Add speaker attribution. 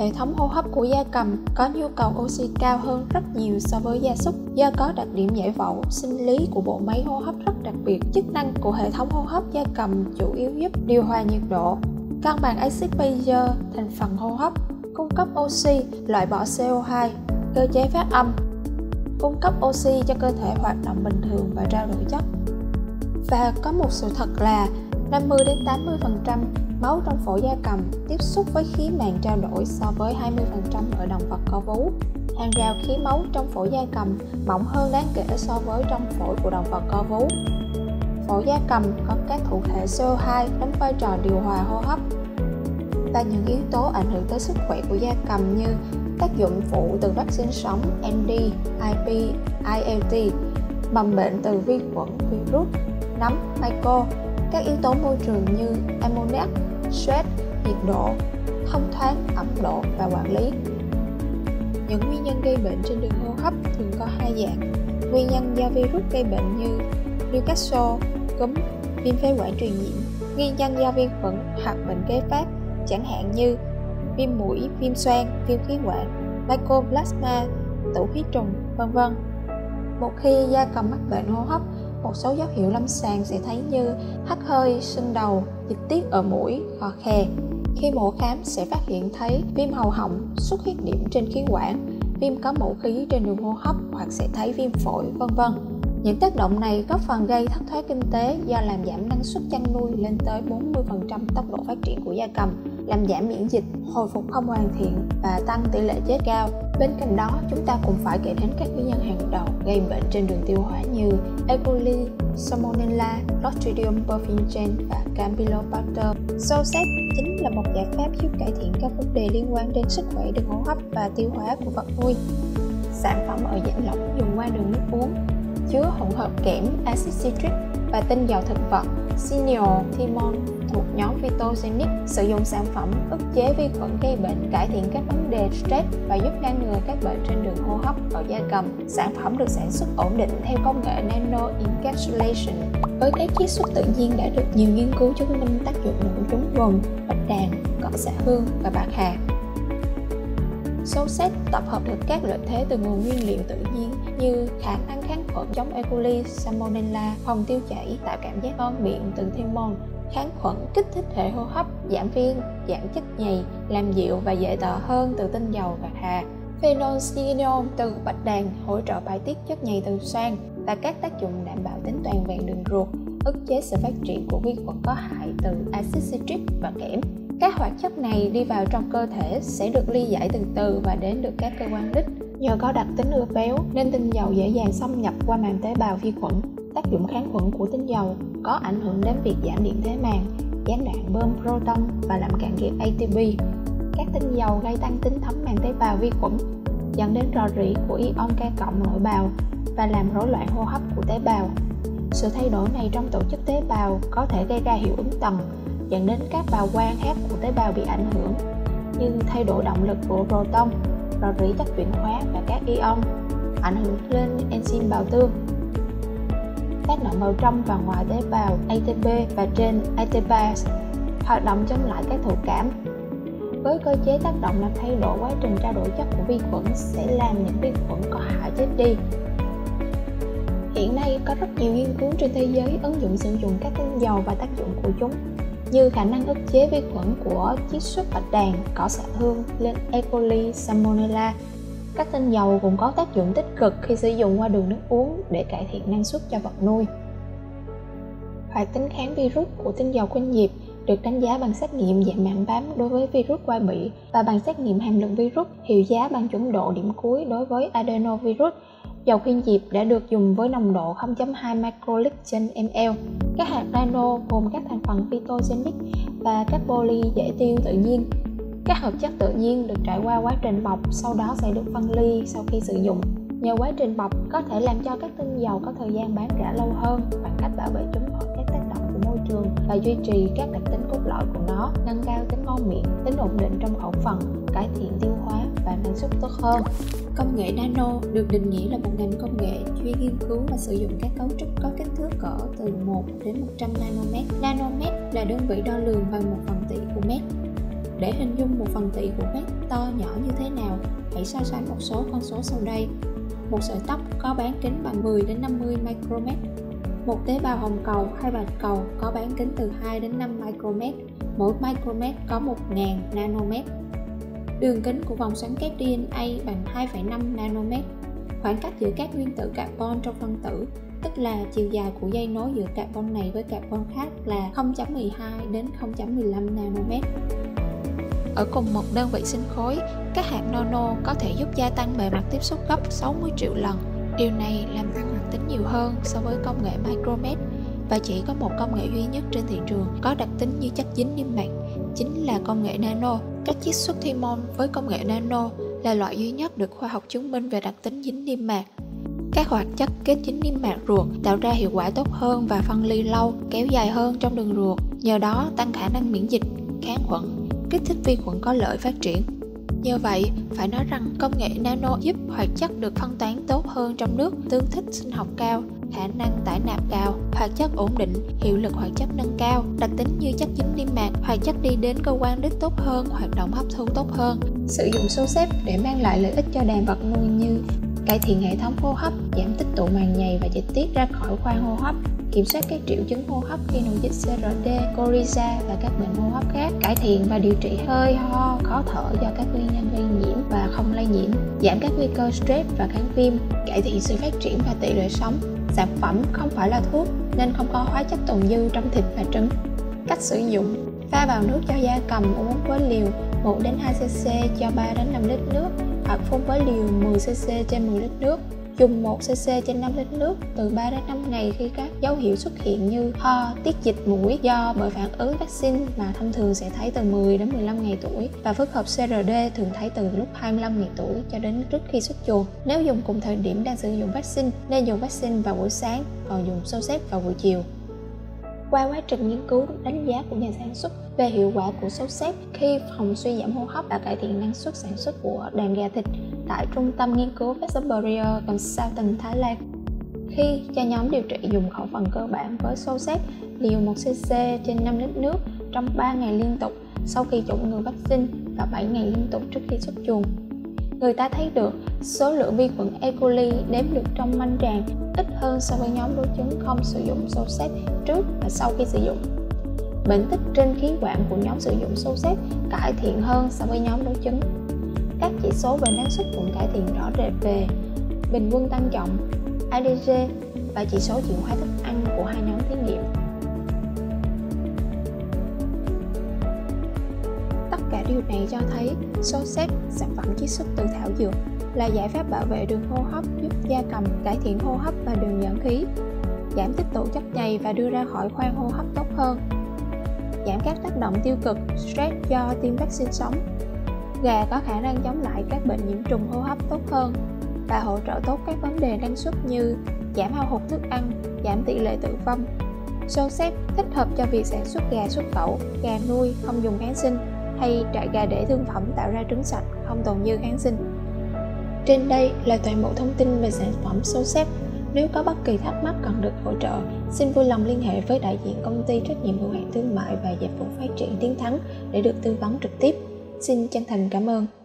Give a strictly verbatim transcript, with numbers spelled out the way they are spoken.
Speaker 1: Hệ thống hô hấp của gia cầm có nhu cầu oxy cao hơn rất nhiều so với gia súc do có đặc điểm giải phẫu sinh lý của bộ máy hô hấp rất đặc biệt. Chức năng của hệ thống hô hấp gia cầm chủ yếu giúp điều hòa nhiệt độ, cân bằng axit bazơ thành phần hô hấp, cung cấp oxy, loại bỏ xê o hai, cơ chế phát âm, cung cấp oxy cho cơ thể hoạt động bình thường và trao đổi chất. Và có một sự thật là năm mươi đến tám mươi phần trăm máu trong phổi gia cầm tiếp xúc với khí màng trao đổi so với hai mươi phần trăm ở động vật có vú. Hàng rào khí máu trong phổi gia cầm mỏng hơn đáng kể so với trong phổi của động vật có vú. Phổi gia cầm có các thụ thể xê o hai đóng vai trò điều hòa hô hấp. Và những yếu tố ảnh hưởng tới sức khỏe của gia cầm như tác dụng phụ từ vaccine sống en đê, i pê, i eo tê, mầm bệnh từ vi khuẩn, virus, nấm, myco, các yếu tố môi trường như ammoniac, stress, nhiệt độ, thông thoáng, ẩm độ và quản lý. Những nguyên nhân gây bệnh trên đường hô hấp thường có hai dạng. Nguyên nhân do virus gây bệnh như Newcastle, cúm, viêm phế quản truyền nhiễm. Nguyên nhân do vi khuẩn hoặc bệnh kế phát, chẳng hạn như viêm mũi, viêm xoang, viêm khí quản, mycoplasma, tụ huyết trùng, vân vân. Một khi gia cầm mắc bệnh hô hấp, một số dấu hiệu lâm sàng sẽ thấy như hắt hơi, sưng đầu, dịch tiết ở mũi, khò khè. Khi mổ khám sẽ phát hiện thấy viêm hầu họng, xuất huyết điểm trên khí quản, viêm có mủ khí trên đường hô hấp hoặc sẽ thấy viêm phổi, vân vân. Những tác động này góp phần gây thất thoát kinh tế do làm giảm năng suất chăn nuôi lên tới bốn mươi phần trăm tốc độ phát triển của gia cầm, làm giảm miễn dịch, hồi phục không hoàn thiện và tăng tỷ lệ chết cao. Bên cạnh đó, chúng ta cũng phải kể đến các nguyên nhân hàng đầu gây bệnh trên đường tiêu hóa như E. coli, Salmonella, Clostridium perfringens và Campylobacter. Socet chính là một giải pháp giúp cải thiện các vấn đề liên quan đến sức khỏe đường hô hấp và tiêu hóa của vật nuôi. Sản phẩm ở dạng lỏng dùng qua đường nước uống chứa hỗn hợp kẽm, axit citric và tinh dầu thực vật Cineol thymol thuộc nhóm phytogenic, sử dụng sản phẩm ức chế vi khuẩn gây bệnh, cải thiện các vấn đề stress và giúp ngăn ngừa các bệnh trên đường hô hấp ở gia cầm. Sản phẩm được sản xuất ổn định theo công nghệ nano encapsulation với các chiết xuất tự nhiên đã được nhiều nghiên cứu chứng minh tác dụng của chúng gồm bạch đàn, cỏ xạ hương và bạc hà. Socet tập hợp được các lợi thế từ nguồn nguyên liệu tự nhiên như khả năng kháng khuẩn chống E. coli, Salmonella, phòng tiêu chảy, tạo cảm giác ngon miệng từ thymol, kháng khuẩn, kích thích hệ hô hấp, giảm viêm, giảm chất nhầy, làm dịu và dễ thở hơn từ tinh dầu bạc hà. Phenolphthalein từ bạch đàn hỗ trợ bài tiết chất nhầy từ xoang và các tác dụng đảm bảo tính toàn vẹn đường ruột, ức chế sự phát triển của vi khuẩn có hại từ axit citric và kẽm. Các hoạt chất này đi vào trong cơ thể sẽ được ly giải từ từ và đến được các cơ quan đích. Nhờ có đặc tính ưa béo nên tinh dầu dễ dàng xâm nhập qua màng tế bào vi khuẩn. Tác dụng kháng khuẩn của tinh dầu có ảnh hưởng đến việc giảm điện thế màng, gián đoạn bơm proton và làm cạn kiệt a tê pê. Các tinh dầu gây tăng tính thấm màng tế bào vi khuẩn, dẫn đến rò rỉ của ion K cộng nội bào và làm rối loạn hô hấp của tế bào. Sự thay đổi này trong tổ chức tế bào có thể gây ra hiệu ứng tầng, dẫn đến các bào quang khác của tế bào bị ảnh hưởng, như thay đổi động lực của proton, rò rỉ chất chuyển hóa và các ion, ảnh hưởng lên enzyme bào tương, tác động vào trong và ngoài tế bào a tê pê và trên a tê base, hoạt động chống lại các thụ cảm. Với cơ chế tác động làm thay đổi quá trình trao đổi chất của vi khuẩn sẽ làm những vi khuẩn có hại chết đi. Hiện nay có rất nhiều nghiên cứu trên thế giới ứng dụng sử dụng các tinh dầu và tác dụng của chúng, như khả năng ức chế vi khuẩn của chiết xuất bạch đàn, cỏ xạ hương lên E. coli, Salmonella. Các tinh dầu cũng có tác dụng tích cực khi sử dụng qua đường nước uống để cải thiện năng suất cho vật nuôi. Hoạt tính kháng virus của tinh dầu quanh diệp được đánh giá bằng xét nghiệm dạng mảng bám đối với virus quai bị và bằng xét nghiệm hàm lượng virus hiệu giá bằng chuẩn độ điểm cuối đối với adenovirus. Dầu khuyên diệp đã được dùng với nồng độ không phẩy hai microliter trên ml. Các hạt nano gồm các thành phần phytogenic và các poly dễ tiêu tự nhiên. Các hợp chất tự nhiên được trải qua quá trình bọc, sau đó sẽ được phân ly sau khi sử dụng. Nhờ quá trình bọc có thể làm cho các tinh dầu có thời gian bán rã lâu hơn bằng cách bảo vệ chúng khỏi các tác động của môi trường và duy trì các đặc tính cốt lõi của nó, nâng cao tính ngon miệng, tính ổn định trong khẩu phần, cải thiện tiêu hóa và năng suất tốt hơn. Công nghệ nano được định nghĩa là một ngành công nghệ chuyên nghiên cứu và sử dụng các cấu trúc có kích thước cỡ từ một đến một trăm nanomet. Nanomet là đơn vị đo lường bằng một phần tỷ của mét. Để hình dung một phần tỷ của mắt to nhỏ như thế nào, hãy so sánh một số con số sau đây. Một sợi tóc có bán kính bằng mười đến năm mươi micromet. Một tế bào hồng cầu hay bạch cầu có bán kính từ hai đến năm micromet. Mỗi micromet có một nghìn nanomet. Đường kính của vòng xoắn kép đê en a bằng hai phẩy năm nanomet. Khoảng cách giữa các nguyên tử carbon trong phân tử, tức là chiều dài của dây nối giữa carbon này với carbon khác, là không phẩy mười hai đến không phẩy mười lăm nanomet. Ở cùng một đơn vị sinh khối, các hạt nano có thể giúp gia tăng bề mặt tiếp xúc gấp sáu mươi triệu lần. Điều này làm tăng hoạt tính nhiều hơn so với công nghệ micromet, và chỉ có một công nghệ duy nhất trên thị trường có đặc tính như chất dính niêm mạc, chính là công nghệ nano. Các chiết xuất thymol với công nghệ nano là loại duy nhất được khoa học chứng minh về đặc tính dính niêm mạc. Các hoạt chất kết dính niêm mạc ruột tạo ra hiệu quả tốt hơn và phân ly lâu, kéo dài hơn trong đường ruột, nhờ đó tăng khả năng miễn dịch, kháng khuẩn, kích thích vi khuẩn có lợi phát triển. Nhờ vậy, phải nói rằng công nghệ nano giúp hoạt chất được phân tán tốt hơn trong nước, tương thích sinh học cao, khả năng tải nạp cao, hoạt chất ổn định, hiệu lực hoạt chất nâng cao, đặc tính như chất dính niêm mạc, hoạt chất đi đến cơ quan đích tốt hơn, hoạt động hấp thu tốt hơn. Sử dụng xô xếp để mang lại lợi ích cho đàn vật nuôi như cải thiện hệ thống hô hấp, giảm tích tụ màng nhầy và dịch tiết ra khỏi khoang hô hấp, kiểm soát các triệu chứng hô hấp khi nội dịch xê rờ đê, coryza và các bệnh hô hấp khác, cải thiện và điều trị hơi, ho, khó thở do các nguyên nhân gây nhiễm và không lây nhiễm, giảm các nguy cơ stress và kháng viêm, cải thiện sự phát triển và tỷ lệ sống. Sản phẩm không phải là thuốc nên không có hóa chất tồn dư trong thịt và trứng. Cách sử dụng: pha vào nước cho gia cầm uống với liều một đến hai xê xê cho ba đến năm lít nước, hoặc phun với liều mười xê xê trên mười lít nước. Dùng một xê xê trên năm lít nước từ ba đến năm ngày khi các dấu hiệu xuất hiện như ho, tiết dịch mũi do bởi phản ứng vaccine mà thông thường sẽ thấy từ mười đến mười lăm ngày tuổi, và phức hợp xê rờ đê thường thấy từ lúc hai mươi lăm ngày tuổi cho đến trước khi xuất chuồng. Nếu dùng cùng thời điểm đang sử dụng vaccine, nên dùng vaccine vào buổi sáng, còn dùng xô xếp vào buổi chiều. Qua quá trình nghiên cứu đánh giá của nhà sản xuất về hiệu quả của xô xếp khi phòng suy giảm hô hấp và cải thiện năng suất sản xuất của đàn gà thịt tại Trung tâm Nghiên cứu Westbury Consulting, Thái Lan, khi cho nhóm điều trị dùng khẩu phần cơ bản với xô xếp liều một xê xê trên năm lít nước trong ba ngày liên tục sau khi chủng ngừa vaccine và bảy ngày liên tục trước khi xuất chuồng, người ta thấy được số lượng vi khuẩn E. coli đếm được trong manh tràng ít hơn so với nhóm đối chứng không sử dụng xô xếp trước và sau khi sử dụng. Bệnh tích trên khí quản của nhóm sử dụng xô xếp cải thiện hơn so với nhóm đối chứng. Các chỉ số về năng suất cũng cải thiện rõ rệt về bình quân tăng trọng, i đê giê và chỉ số chuyển hóa thức ăn của hai nhóm thí nghiệm. Tất cả điều này cho thấy xô xếp, sản phẩm chiết xuất từ thảo dược, là giải pháp bảo vệ đường hô hấp, giúp gia cầm cải thiện hô hấp và đường dẫn khí, giảm tích tụ chất nhầy và đưa ra khỏi khoang hô hấp tốt hơn, giảm các tác động tiêu cực, stress do tiêm vaccine sống. Gà có khả năng chống lại các bệnh nhiễm trùng hô hấp tốt hơn và hỗ trợ tốt các vấn đề năng suất như giảm hao hụt thức ăn, giảm tỷ lệ tử vong. Xô xếp thích hợp cho việc sản xuất gà xuất khẩu, gà nuôi không dùng kháng sinh, hay trại gà để thương phẩm tạo ra trứng sạch không tồn dư kháng sinh. Trên đây là toàn bộ thông tin về sản phẩm xô xếp. Nếu có bất kỳ thắc mắc cần được hỗ trợ, xin vui lòng liên hệ với đại diện công ty trách nhiệm hữu hạn thương mại và dịch vụ phát triển Tiến Thắng để được tư vấn trực tiếp. Xin chân thành cảm ơn.